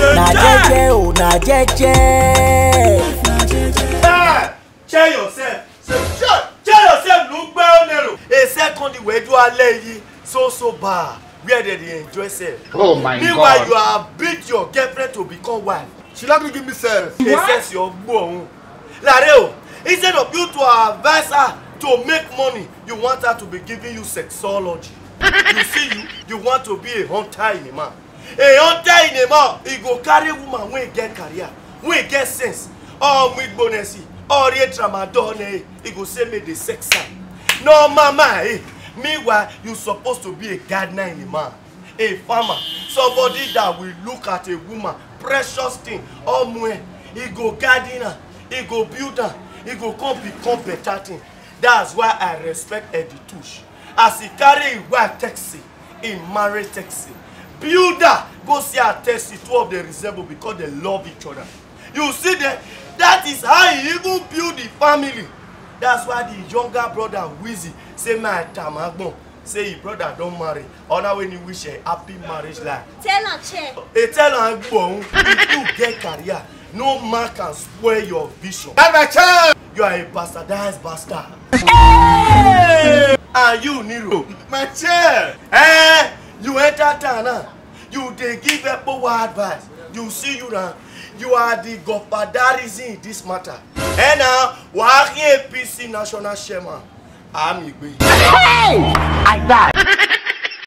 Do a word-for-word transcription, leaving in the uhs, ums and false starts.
Na jeje o, na jeje. Cheer yourself. Cheer yourself, look back on a second way do alẹ́ so so bad. Where did they enjoy self? Oh my Meanwhile, God. you have beat your girlfriend to become wife. She not gonna give me sense. They sense your bone. Lareo, instead of you to advise her to make money, you want her to be giving you sexology. You see, you you want to be a hunter in a man. A hunter in a man, he go carry woman when he get career, when he get sense. Oh, with bonus, or a tramadol, he go say me the sex. No, mama, eh? Meanwhile, you supposed to be a gardener in a man, a farmer, somebody that will look at a woman, precious thing, all more. He go gardener, he go builder, he go come become better thing. That's why I respect Eddie Tush. As he carry his wife taxi, he marry taxi. Builder go see a taxi, two of them resemble because they love each other. You see that? That is how he even build the family. That's why the younger brother Wizzy say my tamagbon say his brother don't marry. Other when he wish a happy marriage life. Tell her, check. He tell her if you get career, no man can spoil your vision. That's my child. You are a bastardized bastard. Hey! And you, Nero, My chair. eh? You enter town now. You they give people advice. You see you now. You are the godfatherism in this matter. And now, walking A P C national chairman. I'm Igwe. Hey! I die.